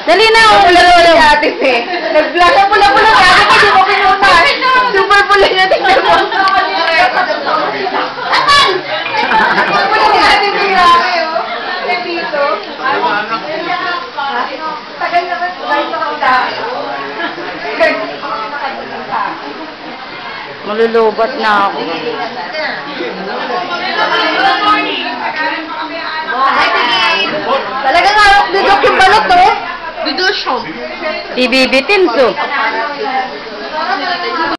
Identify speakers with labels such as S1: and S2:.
S1: Dali na, ulo-ulo.
S2: Nag-vlog na pula-pula. Kaya ko, di mo pinunan. Super pula niya. Tingnan mo. Aman! Pula ni Ate Pirake, oh. Dito. Tagal naman. Live ako dahil.
S1: Malulubat na ako.
S2: Talaga nga, dudok yung balot, no?
S1: Ibibitin, so.